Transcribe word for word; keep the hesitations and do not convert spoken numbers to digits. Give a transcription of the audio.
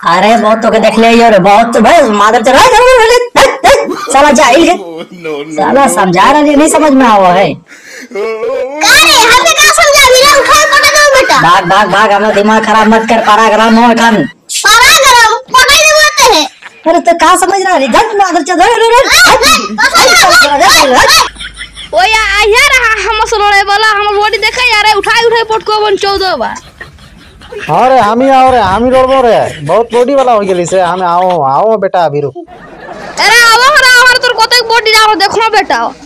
अरे बहुत तो के देख ले यार, बहुत तो भाई मादर चल रहा है साला जाहिल है। साला समझा रहा नहीं समझ में आवा है। अरे हमें का समझा मेरा उठा पटा दो बेटा। भाग भाग भाग, अपना दिमाग खराब मत कर। पाराग्राम हो खान पाराग्राम पटाई दे बोलते हैं। अरे तो का समझ रहा है धक मादर चल ओ यार यार हम सलोड़े वाला हम बॉडी देखा यार, उठाई उठाई पटको बन चौदह बार। अरे हामी आओ रे, हामी लड़बो रे, बहुत बॉडी वाला हो गेली से। हम आओ आओ बेटा अभी रुक। अरे आओ हरा हमार तोर कतक बॉडी जाओ देखो बेटा।